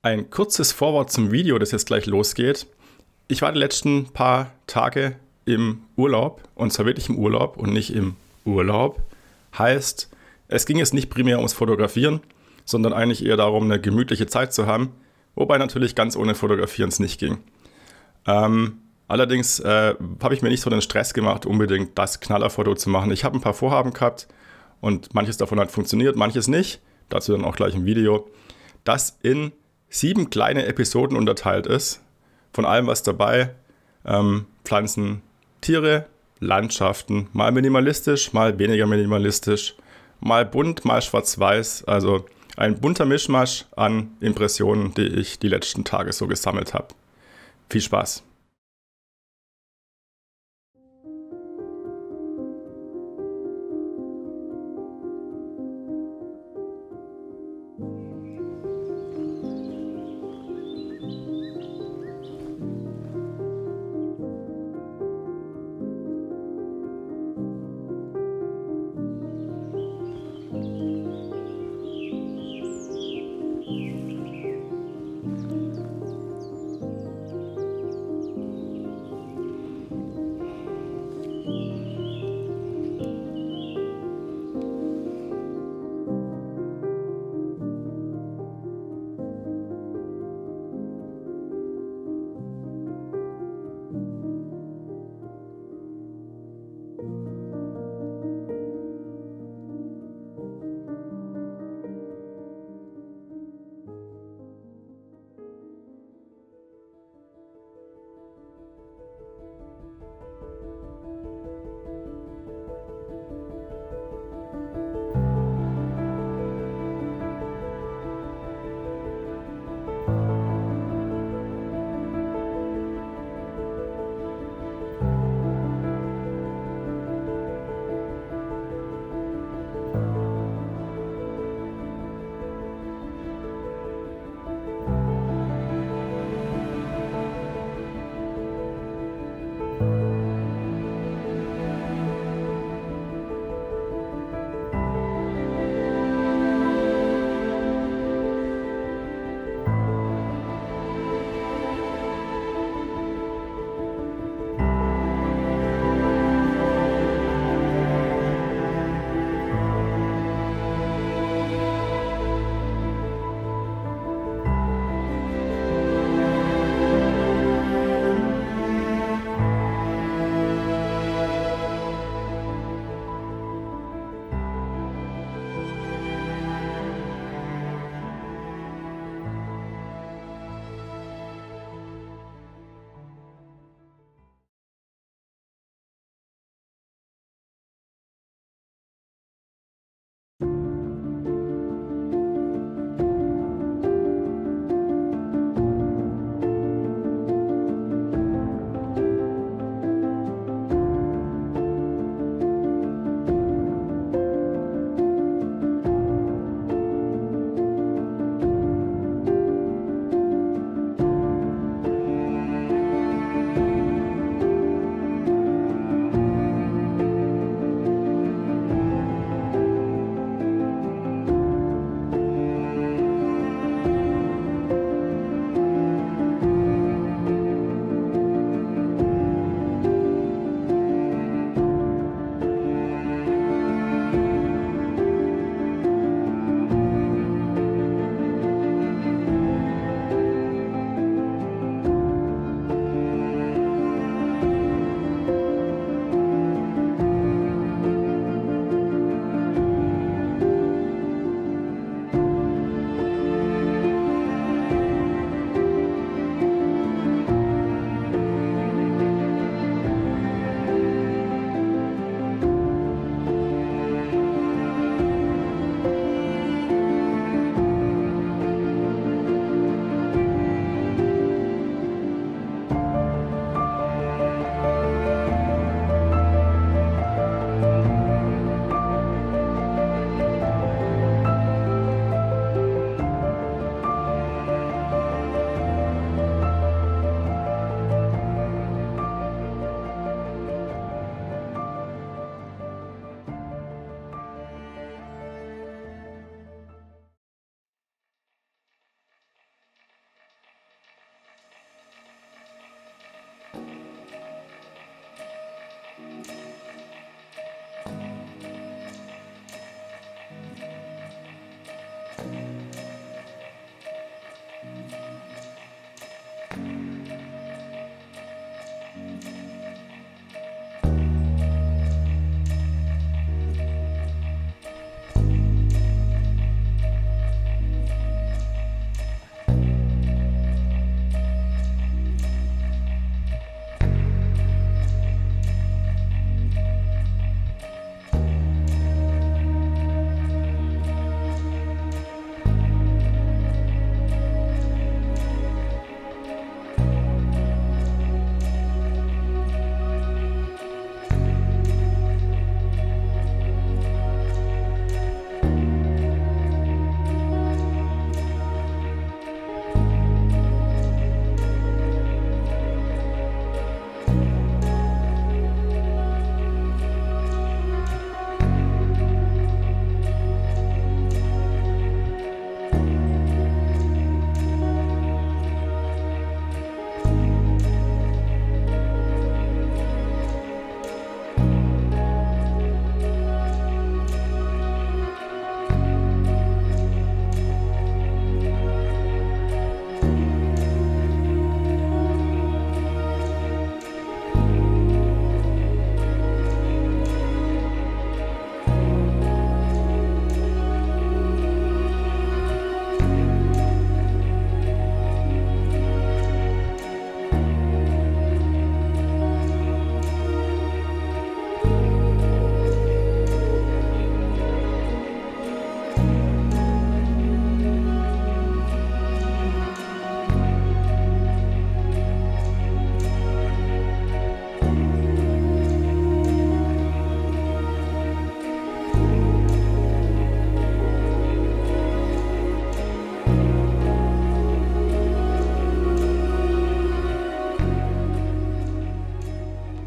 Ein kurzes Vorwort zum Video, das jetzt gleich losgeht. Ich war die letzten paar Tage im Urlaub, und zwar wirklich im Urlaub und nicht im Urlaub. Heißt, es ging jetzt nicht primär ums Fotografieren, sondern eigentlich eher darum, eine gemütliche Zeit zu haben, wobei natürlich ganz ohne Fotografieren es nicht ging. Allerdings habe ich mir nicht so den Stress gemacht, unbedingt das Knallerfoto zu machen. Ich habe ein paar Vorhaben gehabt und manches davon hat funktioniert, manches nicht. Dazu dann auch gleich im Video. Das in 7 kleine Episoden unterteilt ist. Von allem was dabei. Pflanzen, Tiere, Landschaften. Mal minimalistisch, mal weniger minimalistisch. Mal bunt, mal schwarz-weiß. Also ein bunter Mischmasch an Impressionen, die ich die letzten Tage so gesammelt habe. Viel Spaß!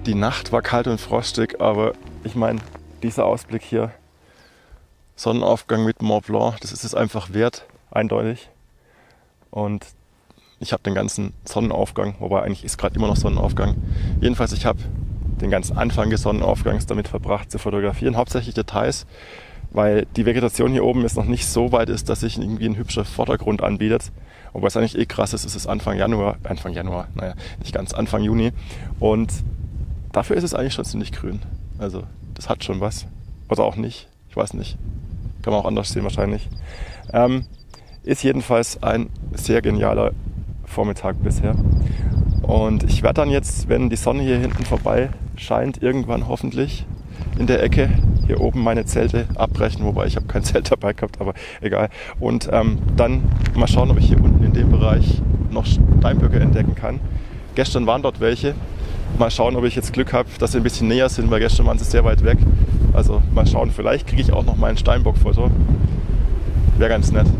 Die Nacht war kalt und frostig, aber ich meine, dieser Ausblick hier, Sonnenaufgang mit Mont Blanc, das ist es einfach wert, eindeutig. Und ich habe den ganzen Sonnenaufgang, wobei eigentlich ist gerade immer noch Sonnenaufgang. Jedenfalls, ich habe den ganzen Anfang des Sonnenaufgangs damit verbracht zu fotografieren, hauptsächlich Details, weil die Vegetation hier oben jetzt noch nicht so weit ist, dass sich irgendwie ein hübscher Vordergrund anbietet. Wobei es eigentlich krass ist, es ist Anfang Januar, naja, nicht ganz, Anfang Juni. Und dafür ist es eigentlich schon ziemlich grün. Also das hat schon was. Oder auch nicht, ich weiß nicht. Kann man auch anders sehen wahrscheinlich. Ist jedenfalls ein sehr genialer Vormittag bisher. Und ich werde dann jetzt, wenn die Sonne hier hinten vorbei scheint, irgendwann hoffentlich in der Ecke hier oben meine Zelte abbrechen, wobei ich habe kein Zelt dabei gehabt, aber egal. Und dann mal schauen, ob ich hier unten in dem Bereich noch Steinböcke entdecken kann. Gestern waren dort welche. Mal schauen, ob ich jetzt Glück habe, dass sie ein bisschen näher sind, weil gestern waren sie sehr weit weg. Also mal schauen, vielleicht kriege ich auch noch mal ein Steinbock-Foto. Wäre ganz nett.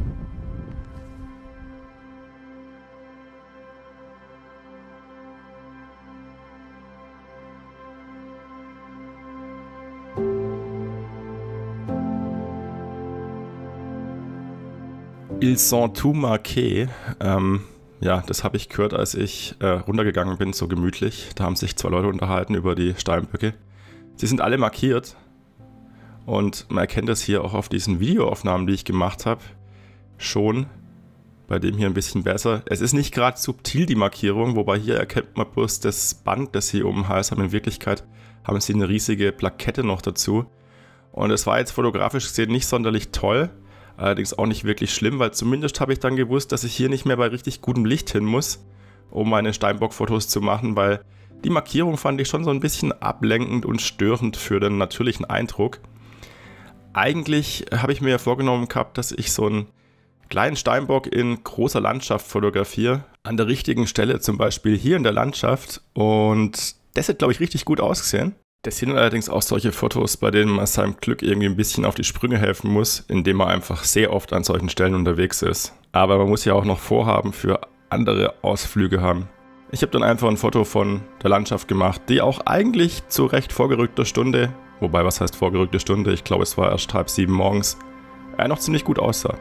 Ils sont tout marqués. Ja, das habe ich gehört, als ich runtergegangen bin, so gemütlich. Da haben sich 2 Leute unterhalten über die Steinböcke. Sie sind alle markiert und man erkennt das hier auch auf diesen Videoaufnahmen, die ich gemacht habe, schon. Bei dem hier ein bisschen besser. Es ist nicht gerade subtil, die Markierung, wobei hier erkennt man bloß das Band, das sie um den Hals haben. In Wirklichkeit haben sie eine riesige Plakette noch dazu. Und es war jetzt fotografisch gesehen nicht sonderlich toll. Allerdings auch nicht wirklich schlimm, weil zumindest habe ich dann gewusst, dass ich hier nicht mehr bei richtig gutem Licht hin muss, um meine Steinbock-Fotos zu machen, weil die Markierung fand ich schon so ein bisschen ablenkend und störend für den natürlichen Eindruck. Eigentlich habe ich mir ja vorgenommen gehabt, dass ich so einen kleinen Steinbock in großer Landschaft fotografiere, an der richtigen Stelle, zum Beispiel hier in der Landschaft, und das hat, glaube ich, richtig gut ausgesehen. Das sind allerdings auch solche Fotos, bei denen man seinem Glück irgendwie ein bisschen auf die Sprünge helfen muss, indem man einfach sehr oft an solchen Stellen unterwegs ist. Aber man muss ja auch noch Vorhaben für andere Ausflüge haben. Ich habe dann einfach ein Foto von der Landschaft gemacht, die auch eigentlich zu recht vorgerückter Stunde, wobei was heißt vorgerückte Stunde, ich glaube es war erst 6:30 morgens, noch ziemlich gut aussah.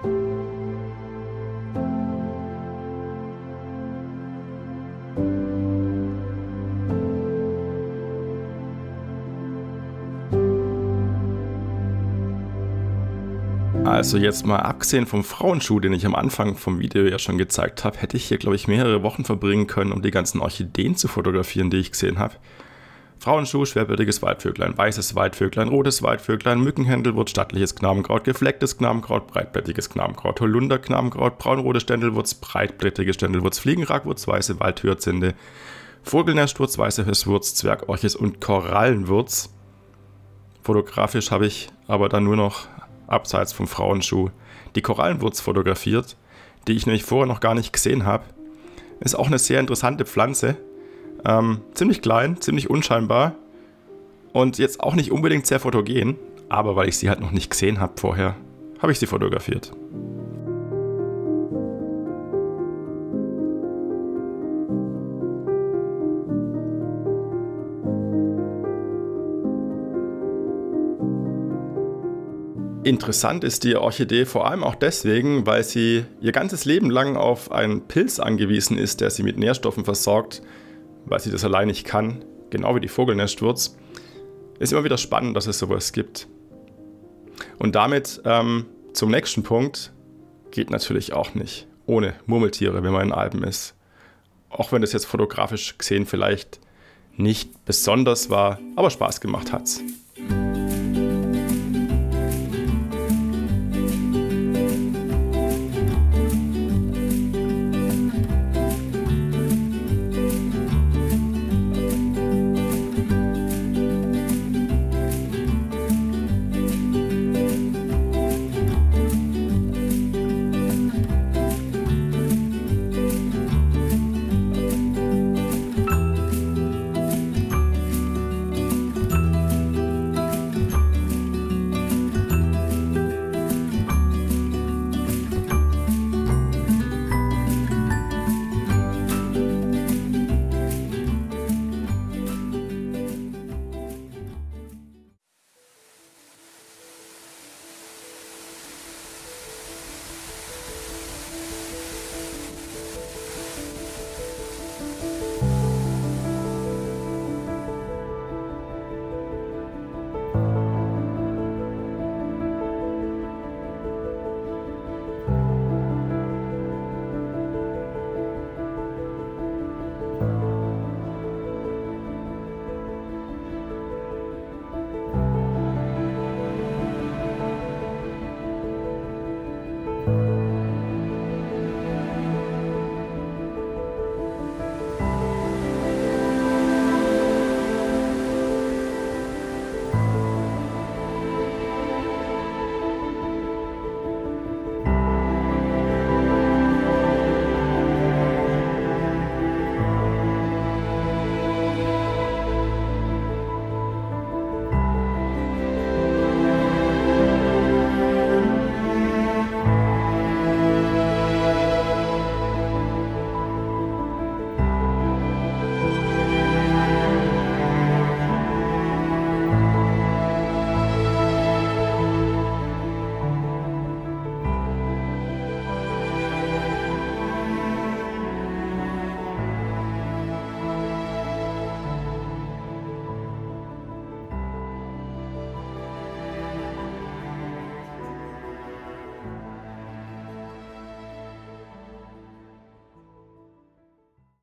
Also jetzt mal abgesehen vom Frauenschuh, den ich am Anfang vom Video ja schon gezeigt habe, hätte ich hier, glaube ich, mehrere Wochen verbringen können, um die ganzen Orchideen zu fotografieren, die ich gesehen habe. Frauenschuh, schwerbürtiges Waldvöglein, weißes Waldvöglein, rotes Waldvöglein, Mückenhändelwurz, stattliches Knabenkraut, geflecktes Knabenkraut, breitblättiges Knabenkraut, Holunderknabenkraut, braunrote Ständelwurz, breitblättrige Ständelwurz, Fliegenragwurz, weiße Waldhyazinthe, Vogelnestwurz, weiße Hirschwurz, Zwergorchis und Korallenwurz. Fotografisch habe ich aber dann nur noch abseits vom Frauenschuh die Korallenwurz fotografiert, die ich nämlich vorher noch gar nicht gesehen habe. Ist auch eine sehr interessante Pflanze. Ziemlich klein, ziemlich unscheinbar und jetzt auch nicht unbedingt sehr fotogen, aber weil ich sie halt noch nicht gesehen habe vorher, habe ich sie fotografiert. Interessant ist die Orchidee vor allem auch deswegen, weil sie ihr ganzes Leben lang auf einen Pilz angewiesen ist, der sie mit Nährstoffen versorgt, weil sie das allein nicht kann, genau wie die Vogelnestwurz. Ist immer wieder spannend, dass es sowas gibt. Und damit zum nächsten Punkt, geht natürlich auch nicht ohne Murmeltiere, wenn man in den Alpen ist. Auch wenn das jetzt fotografisch gesehen vielleicht nicht besonders war, aber Spaß gemacht hat's.